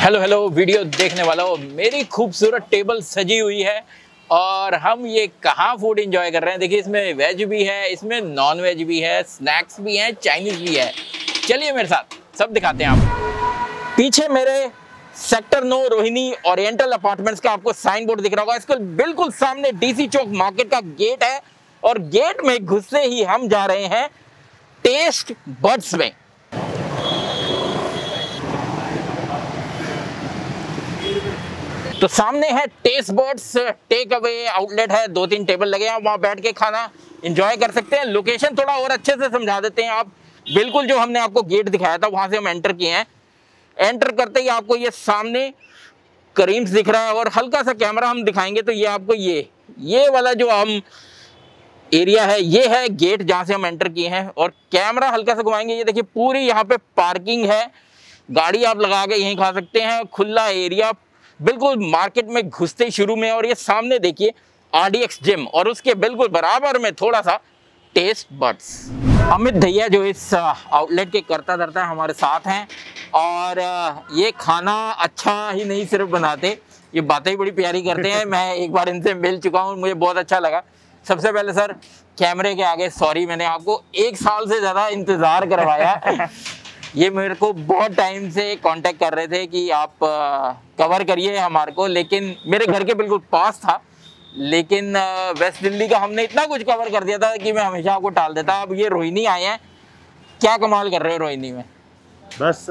Hello hello video देखने वाला हो, मेरी खूबसूरत टेबल सजी हुई है और हम ये कहाँ फूड एंजॉय कर रहे हैं। देखिए, इसमें वेज भी है, इसमें नॉन वेज भी है, स्नैक्स भी हैं, चाइनीज भी है। चलिए मेरे साथ सब दिखाते हैं आपको। पीछे मेरे सेक्टर 9 रोहिणी ओरिएंटल अपार्टमेंट्स का आपको साइन बोर्ड दिख रहा होगा। इसके बिल्कुल सामने डीसी चौक मार्केट का गेट है और गेट में घुसते ही हम जा रहे हैं टेस्ट बड्स में। तो सामने है taste birds take away outlet है, 2-3 टेबल लगे हैं, वहां बैठ के खाना एंजॉय कर सकते हैं। लोकेशन थोड़ा और अच्छे से समझा देते हैं आप। बिल्कुल जो हमने आपको गेट दिखाया था वहां से हम एंटर किए हैं। एंटर करते ही आपको ये सामने करीम्स दिख रहा है और हल्का सा कैमरा हम दिखाएंगे तो ये आपको ये वाला जो हम एरिया है, ये है गेट जहां से हम एंटर किए हैं। और कैमरा हल्का सा घुमाएंगे, ये देखिए पूरी यहाँ पे पार्किंग है, गाड़ी आप लगा के यहीं खा सकते हैं। खुला एरिया बिल्कुल मार्केट में घुसते ही शुरू में। और ये सामने देखिए RDX जिम और उसके बिल्कुल बराबर में थोड़ा सा टेस्ट बड्स। अमित भैया जो इस आउटलेट के करता धरता हमारे साथ हैं और ये खाना अच्छा ही नहीं सिर्फ बनाते, ये बातें ही बड़ी प्यारी करते हैं। मैं एक बार इनसे मिल चुका हूँ, मुझे बहुत अच्छा लगा। सबसे पहले सर कैमरे के आगे सॉरी, मैंने आपको 1 साल से ज़्यादा इंतज़ार करवाया। ये मेरे को बहुत टाइम से कांटेक्ट कर रहे थे कि आप कवर करिए हमारे को, लेकिन मेरे घर के बिल्कुल पास था। लेकिन वेस्ट दिल्ली का हमने इतना कुछ कवर कर दिया था कि मैं हमेशा आपको टाल देता। अब ये रोहिणी आए हैं, क्या कमाल कर रहे हो रोहिणी में? बस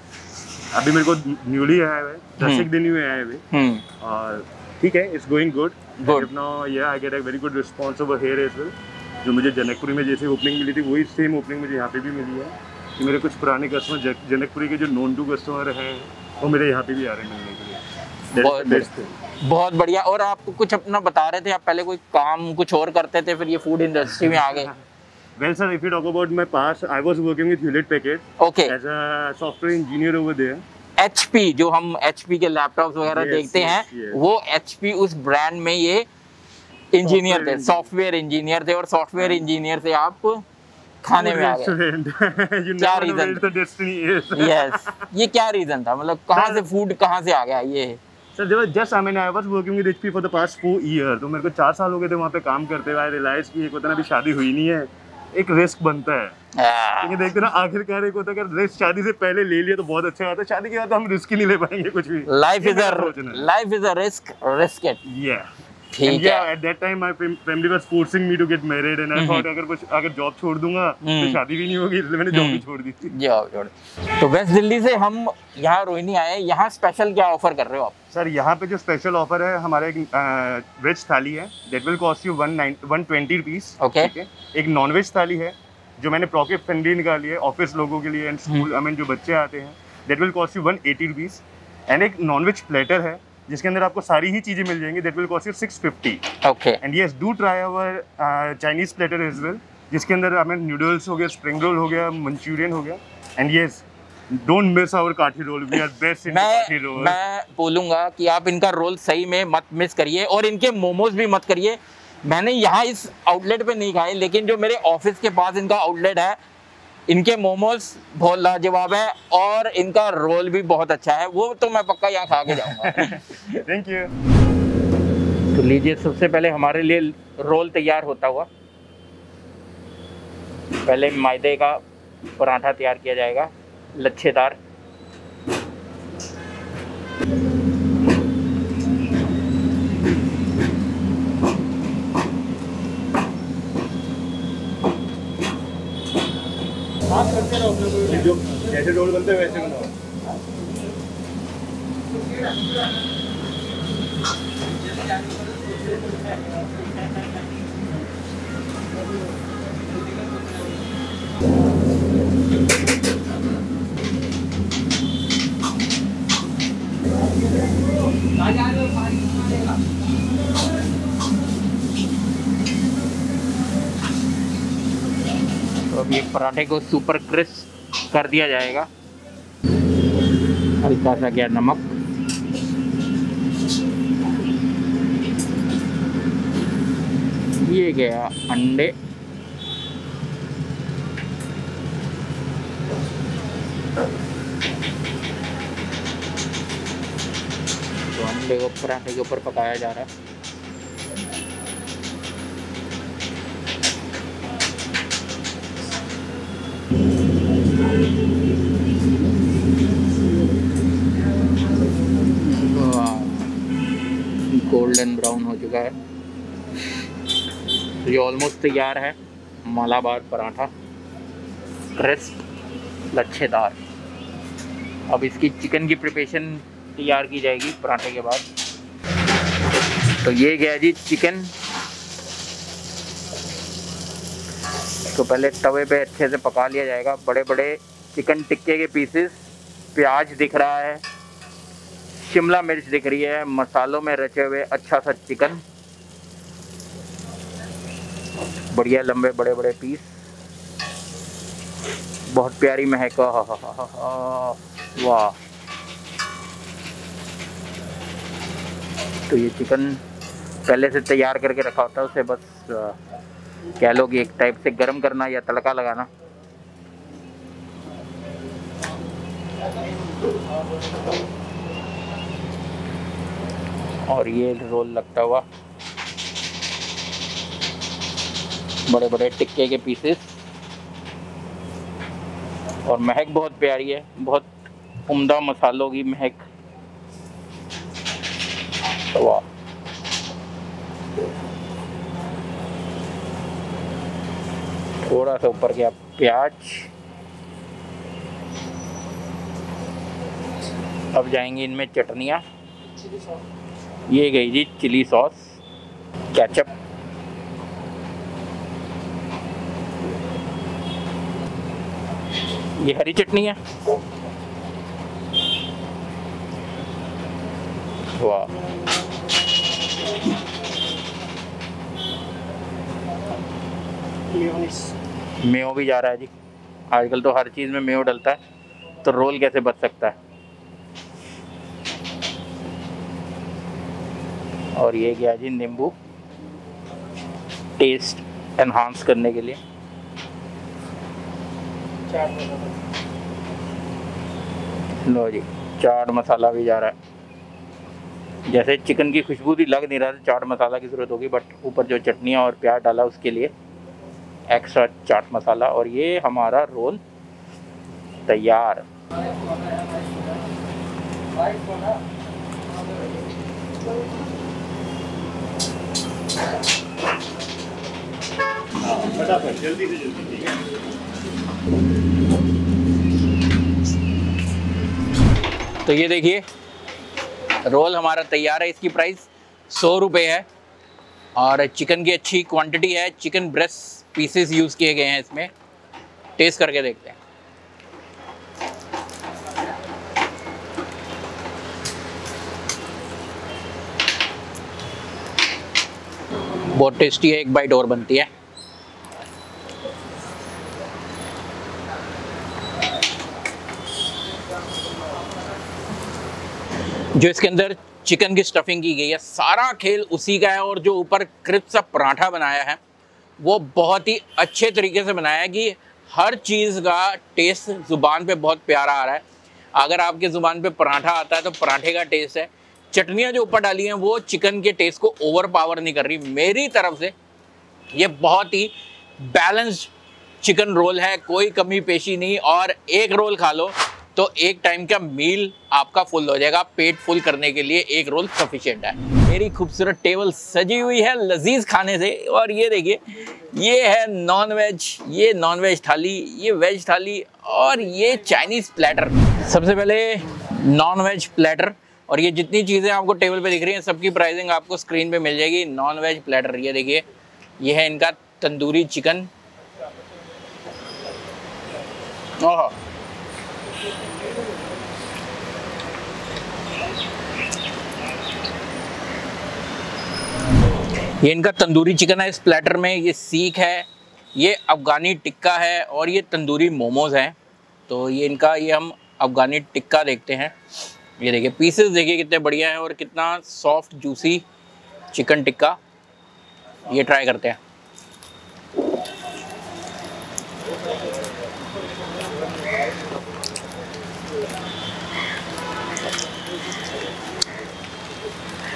अभी मेरे को न्यूली आया हुआ है, 10 दिन ही आए हुए और ठीक है, it's going good. Now yeah I get a very good response over here as well. जो मुझे जनकपुरी में जैसे ओपनिंग मिली थी वही सेम ओपनिंग मुझे यहाँ पे भी मिली है कि मेरे कुछ पुराने कस्टमर जनकपुरी के जो नॉन टू कस्टमर हैं वो मेरे यहाँ पे भी आ रहे हैं मिलने के लिए। बहुत बढ़िया। और आप कुछ अपना बता रहे थे, आप पहले कोई काम कुछ और करते थे, फिर ये फूड इंडस्ट्री में आ गए। Well sir, if you talk about my past, I was working with Hewlett Packard. Okay. As a software engineer over there. HP, जो हम HP के लैपटॉप्स वगैरह देखते हैं, वो HP उस ब्रांड में ये इंजीनियर थे, सॉफ्टवेयर इंजीनियर थे। और सॉफ्टवेयर इंजीनियर से आप खाने में आ गए। क्या रीजन? यस, ये क्या रीजन था? मतलब कहाँ से फूड कहाँ से आ गया ये? Sir just I was working with HP for the past 4 year. तो मेरे को 4 साल हो गए थे वहाँ पे काम करते हुए। आई रियलाइज कि एक होता ना, अभी शादी हुई नहीं है, एक रिस्क बनता है। क्योंकि देखते ना, आखिरकार एक होता है अगर रिस्क शादी से पहले ले लिया तो बहुत अच्छा बात है, शादी के बाद हम रिस्क ही नहीं ले पाएंगे कुछ भी। Life is a risk it. या ठीक है। At that time my family was forcing me to get married and I thought अगर जॉब छोड़ दूंगा तो शादी भी नहीं होगी, इसलिए मैंने जॉब भी छोड़ दी थी। जॉब छोड़। तो वेस्ट दिल्ली से हम यहाँ रोहिणी आए, यहाँ स्पेशल क्या ऑफर कर रहे हो आप? सर यहाँ पे जो स्पेशल ऑफर है, हमारा एक वेज थाली है, that will cost you 120 rupees. Okay. एक नॉन वेज थाली है जो मैंने पॉकेट फ्रेंडली निकाली है ऑफिस लोगों के लिए एंड स्कूल, आई मीन जो बच्चे आते हैं, that will cost you 180 rupees. And एक नॉन वेज प्लेटर है जिसके अंदर आपको सारी ही चीजें मिल जाएंगी, that will cost you 650। Okay. And yes, do try our Chinese platter as well, जिसके अंदर हमें नूडल्स हो गया, स्प्रिंग रोल हो गया, मंचूरियन हो गया। And yes, don't miss our kathi roll, we are best in kathi roll. मैं बोलूंगा कि आप इनका रोल सही में मत मिस करिए और इनके मोमोज भी मत करिए। मैंने यहाँ इस आउटलेट पे नहीं खाए, लेकिन जो मेरे ऑफिस के पास इनका आउटलेट है, इनके मोमोज बहुत लाजवाब है और इनका रोल भी बहुत अच्छा है। वो तो मैं पक्का यहाँ खा के जाऊँगा। Thank you. तो लीजिए, सबसे पहले हमारे लिए रोल तैयार होता हुआ। पहले मैदे का पराठा तैयार किया जाएगा, लच्छेदार। जो जैसे रोल बनते हैं वैसे बनाओ। तो अब ये पराठे को सुपर क्रिस्प कर दिया जाएगा। हल्का सा क्या नमक, ये गया अंडे, अंडे को पराठे के ऊपर पकाया जा रहा है। गोल्डन ब्राउन हो चुका है। ये ऑलमोस्ट तैयार है मलाबार पराठा, क्रिस्प लच्छेदार। अब इसकी चिकन की प्रिपरेशन तैयार की जाएगी पराठे के बाद। तो ये गया जी चिकन। तो पहले तवे पे अच्छे से पका लिया जाएगा। बड़े बड़े चिकन टिक्के के पीसेस, प्याज दिख रहा है, शिमला मिर्च दिख रही है, मसालों में रचे हुए अच्छा सा चिकन, बढ़िया लंबे बड़े बड़े पीस, बहुत प्यारी महक। वाह। तो ये चिकन पहले से तैयार करके रखा होता है, उसे बस कह लो कि एक टाइप से गरम करना या तड़का लगाना। और ये रोल लगता हुआ बड़े बड़े टिक्के के पीसेस, और महक बहुत प्यारी है, बहुत उम्दा मसालों की महक। वाह। थोड़ा सा ऊपर गया प्याज। अब जाएंगे इनमें चटनियाँ। ये गई जी चिली सॉस, केचप, ये हरी चटनी है। वाह। मेयो भी जा रहा है जी। आजकल तो हर चीज़ में मेयो डलता है, तो रोल कैसे बच सकता है। और ये गया जी नींबू, टेस्ट एनहांस करने के लिए। लो जी चाट मसाला भी जा रहा है। जैसे चिकन की खुशबू भी लग नहीं रहा था, चाट मसाला की ज़रूरत होगी, बट ऊपर जो चटनियाँ और प्याज डाला उसके लिए एक्स्ट्रा चाट मसाला। और ये हमारा रोल तैयार। फटाफट जल्दी से जल्दी, ठीक है। तो ये देखिए रोल हमारा तैयार है। इसकी प्राइस 100 रुपये है और चिकन की अच्छी क्वांटिटी है। चिकन ब्रेस्ट पीसेस यूज़ किए गए हैं इसमें। टेस्ट करके देखते हैं। बहुत टेस्टी है, एक बाइट और बनती है। जो इसके अंदर चिकन की स्टफिंग की गई है, सारा खेल उसी का है। और जो ऊपर क्रिस्प सा पराठा बनाया है वो बहुत ही अच्छे तरीके से बनाया है कि हर चीज़ का टेस्ट ज़ुबान पे बहुत प्यारा आ रहा है। अगर आपके ज़ुबान पे पराठा आता है तो पराठे का टेस्ट है। चटनियाँ जो ऊपर डाली हैं वो चिकन के टेस्ट को ओवर पावर नहीं कर रही। मेरी तरफ से ये बहुत ही बैलेंस्ड चिकन रोल है, कोई कमी पेशी नहीं। और एक रोल खा लो तो एक टाइम का मील आपका फुल हो जाएगा। पेट फुल करने के लिए एक रोल सफिशिएंट है। मेरी खूबसूरत टेबल सजी हुई है लजीज खाने से। और ये देखिए, ये है नॉन वेज, ये नॉन वेज थाली, ये वेज थाली और ये चाइनीज़ प्लेटर। सबसे पहले नॉन वेज प्लेटर। और ये जितनी चीज़ें आपको टेबल पे दिख रही हैं सबकी प्राइसिंग आपको स्क्रीन पे मिल जाएगी। नॉन वेज प्लेटर ये देखिए, ये है इनका तंदूरी चिकन। ओह, ये इनका तंदूरी चिकन है। इस प्लेटर में ये सीख है, ये अफ़गानी टिक्का है और ये तंदूरी मोमोज़ हैं। तो ये इनका ये हम अफ़गानी टिक्का देखते हैं। ये देखिए पीसेस देखिए कितने बढ़िया हैं और कितना सॉफ्ट जूसी चिकन टिक्का। ये ट्राई करते हैं।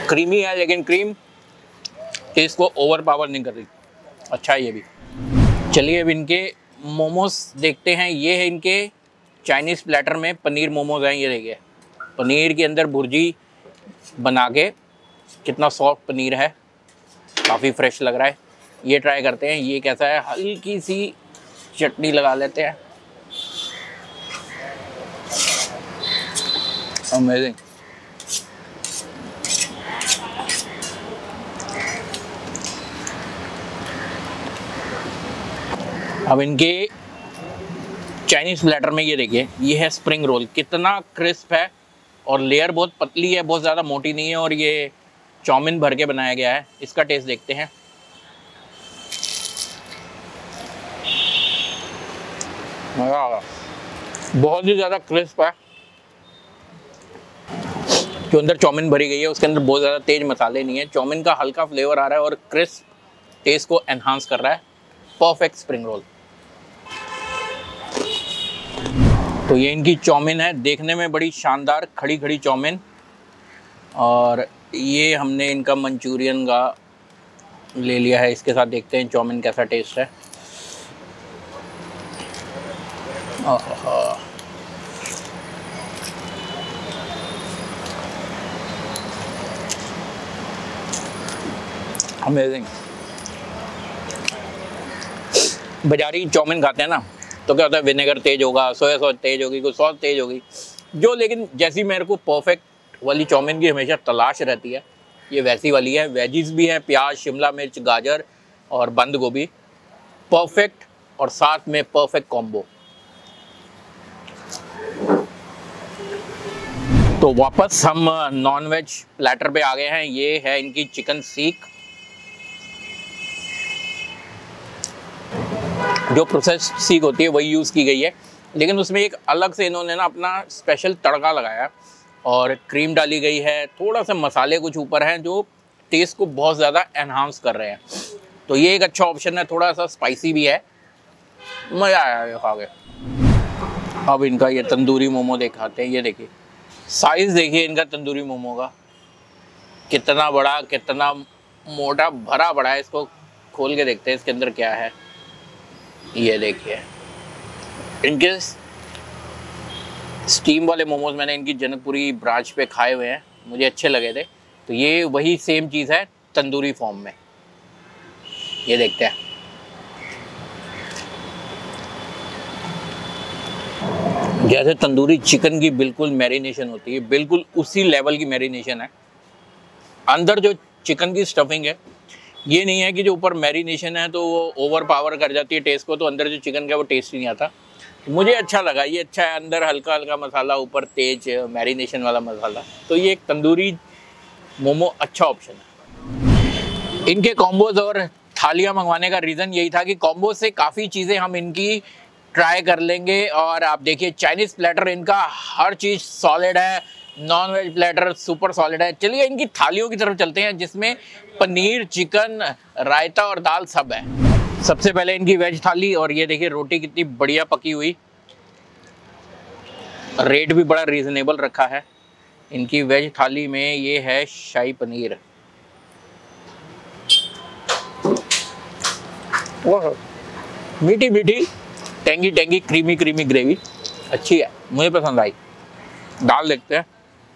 क्रीमी है लेकिन क्रीम टेस्ट को ओवर पावर नहीं कर रही। अच्छा है ये भी। चलिए अब इनके मोमोज देखते हैं। ये है इनके चाइनीज़ प्लेटर में पनीर मोमोज हैं। ये देखिए पनीर के अंदर भुर्जी बना के, कितना सॉफ्ट पनीर है, काफ़ी फ्रेश लग रहा है। ये ट्राई करते हैं ये कैसा है। हल्की सी चटनी लगा लेते हैं। अमेजिंग। अब इनके चाइनीज़ प्लेटर में ये देखिए, ये है स्प्रिंग रोल। कितना क्रिस्प है और लेयर बहुत पतली है, बहुत ज़्यादा मोटी नहीं है। और ये चाउमीन भर के बनाया गया है। इसका टेस्ट देखते हैं। बहुत ही ज़्यादा क्रिस्प है। जो अंदर चाउमीन भरी गई है उसके अंदर बहुत ज़्यादा तेज मसाले नहीं है। चाउमीन का हल्का फ्लेवर आ रहा है और क्रिस्प टेस्ट को एनहांस कर रहा है। Perfect spring roll. तो ये इनकी चाउमीन है, देखने में बड़ी शानदार खड़ी खड़ी चाउमीन। और ये हमने इनका मंचूरियन का ले लिया है। इसके साथ देखते हैं चाउमीन कैसा टेस्ट है। अमेजिंग। बाजारी चाउमीन खाते हैं ना तो क्या होता है, विनेगर तेज होगा, सोया सॉस तेज होगी, कुछ सॉस तेज होगी जो, लेकिन जैसी मेरे को परफेक्ट वाली चाउमीन की हमेशा तलाश रहती है, ये वैसी वाली है। वेजिस भी हैं, प्याज, शिमला मिर्च, गाजर और बंद गोभी। परफेक्ट और साथ में परफेक्ट कॉम्बो। तो वापस हम नॉन वेज प्लेटर पे आ गए हैं। ये है इनकी चिकन सीख। जो प्रोसेस सीख होती है वही यूज़ की गई है, लेकिन उसमें एक अलग से इन्होंने ना अपना स्पेशल तड़का लगाया और क्रीम डाली गई है। थोड़ा सा मसाले कुछ ऊपर हैं जो टेस्ट को बहुत ज़्यादा एनहांस कर रहे हैं। तो ये एक अच्छा ऑप्शन है। थोड़ा सा स्पाइसी भी है, मज़ा आया ये खा के। अब इनका ये तंदूरी मोमो दिखाते हैं। ये देखिए साइज़ देखिए इनका तंदूरी मोमो का, कितना बड़ा, कितना मोटा भरा पड़ा है। इसको खोल के देखते हैं इसके अंदर क्या है। ये देखिए इनके स्टीम वाले मोमोज मैंने इनकी जनकपुरी ब्रांच पे खाए हुए हैं, मुझे अच्छे लगे थे। तो ये वही सेम चीज़ है तंदूरी फॉर्म में। ये देखते हैं। जैसे तंदूरी चिकन की बिल्कुल मैरिनेशन होती है, बिल्कुल उसी लेवल की मैरिनेशन है। अंदर जो चिकन की स्टफिंग है, ये नहीं है कि जो ऊपर मैरिनेशन है तो वो ओवर पावर कर जाती है टेस्ट को, तो अंदर जो चिकन का वो टेस्ट ही नहीं आता। तो मुझे अच्छा लगा, ये अच्छा है। अंदर हल्का हल्का मसाला, ऊपर तेज मैरिनेशन वाला मसाला। तो ये एक तंदूरी मोमो अच्छा ऑप्शन है। इनके कॉम्बोज और थालियाँ मंगवाने का रीज़न यही था कि कॉम्बो से काफ़ी चीज़ें हम इनकी ट्राई कर लेंगे। और आप देखिए चाइनीज़ प्लेटर इनका हर चीज़ सॉलिड है, non veg platter super solid है। चलिए इनकी थालियों की तरफ चलते हैं जिसमें पनीर, चिकन, रायता और दाल सब है। सबसे पहले इनकी वेज थाली, और ये देखिए रोटी कितनी बढ़िया पकी हुई। रेट भी बड़ा रीजनेबल रखा है। इनकी वेज थाली में ये है शाही पनीर। मीठी मीठी, tangy tangy, creamy creamy gravy अच्छी है, मुझे पसंद आई। दाल देखते हैं।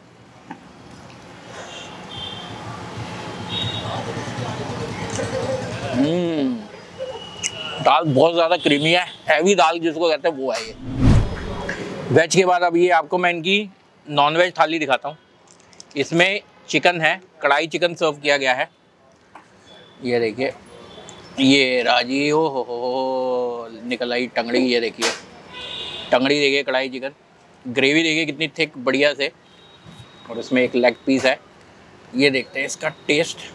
दाल बहुत ज़्यादा क्रीमी है, हैवी दाल जिसको कहते हैं वो है ये। वेज के बाद अब ये आपको मैं इनकी नॉन वेज थाली दिखाता हूँ। इसमें चिकन है, कढ़ाई चिकन सर्व किया गया है। ये देखिए, ये राजी हो निकल आई टंगड़ी। ये देखिए टंगड़ी, देखिए कढ़ाई चिकन, ग्रेवी देखिए कितनी थिक बढ़िया से, और इसमें एक लेग पीस है। ये देखते हैं इसका टेस्ट।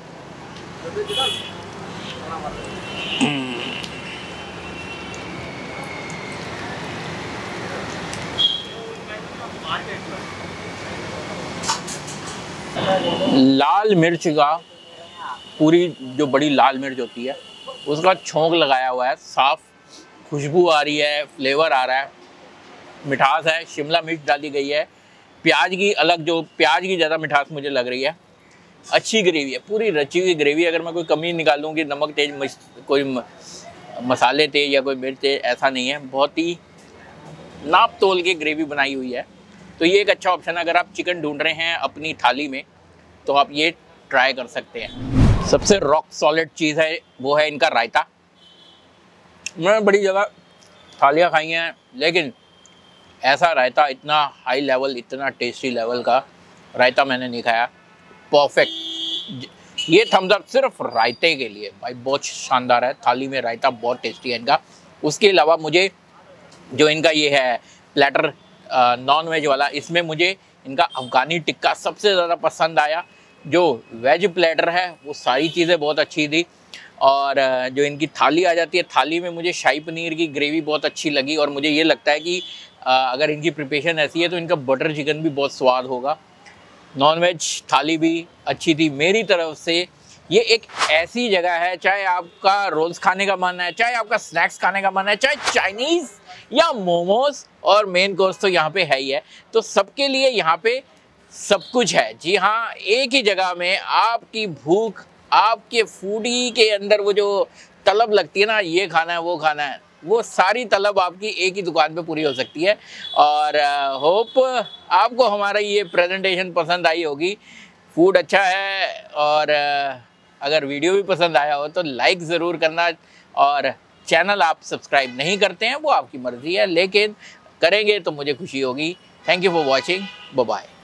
लाल मिर्च का, पूरी जो बड़ी लाल मिर्च होती है उसका छोंक लगाया हुआ है, साफ खुशबू आ रही है, फ्लेवर आ रहा है, मिठास है। शिमला मिर्च डाली गई है, प्याज की अलग, जो प्याज की ज़्यादा मिठास मुझे लग रही है। अच्छी ग्रेवी है, पूरी रची हुई ग्रेवी। अगर मैं कोई कमी निकालूँ कि नमक तेज, कोई मसाले थे या कोई मिर्च थे, ऐसा नहीं है। बहुत ही नाप तोल के ग्रेवी बनाई हुई है। तो ये एक अच्छा ऑप्शन है। अगर आप चिकन ढूंढ रहे हैं अपनी थाली में तो आप ये ट्राई कर सकते हैं। सबसे रॉक सॉलिड चीज़ है वो है इनका रायता। मैंने बड़ी जगह थालियाँ खाई हैं लेकिन ऐसा रायता, इतना हाई लेवल, इतना टेस्टी लेवल का रायता मैंने नहीं खाया। परफेक्ट। ये थम्स अप सिर्फ रायते के लिए भाई, बहुत शानदार है। थाली में रायता बहुत टेस्टी है इनका। उसके अलावा मुझे जो इनका ये है प्लेटर नॉन वेज वाला, इसमें मुझे इनका अफगानी टिक्का सबसे ज़्यादा पसंद आया। जो वेज प्लेटर है वो सारी चीज़ें बहुत अच्छी थी। और जो इनकी थाली आ जाती है, थाली में मुझे शाही पनीर की ग्रेवी बहुत अच्छी लगी। और मुझे ये लगता है कि अगर इनकी प्रिपरेशन ऐसी है तो इनका बटर चिकन भी बहुत स्वाद होगा। नॉन वेज थाली भी अच्छी थी। मेरी तरफ से ये एक ऐसी जगह है, चाहे आपका रोल्स खाने का मन है, चाहे आपका स्नैक्स खाने का मन है, चाहे चाइनीज़ या मोमोज, और मेन कोर्स तो यहाँ पे है ही है। तो सबके लिए यहाँ पे सब कुछ है। जी हाँ, एक ही जगह में आपकी भूख, आपके फूडी के अंदर वो जो तलब लगती है ना, ये खाना है वो खाना है, वो सारी तलब आपकी एक ही दुकान पे पूरी हो सकती है। और होप आपको हमारा ये प्रेजेंटेशन पसंद आई होगी। फूड अच्छा है, और अगर वीडियो भी पसंद आया हो तो लाइक ज़रूर करना। और चैनल आप सब्सक्राइब नहीं करते हैं वो आपकी मर्ज़ी है, लेकिन करेंगे तो मुझे खुशी होगी। Thank you for watching. Bye bye.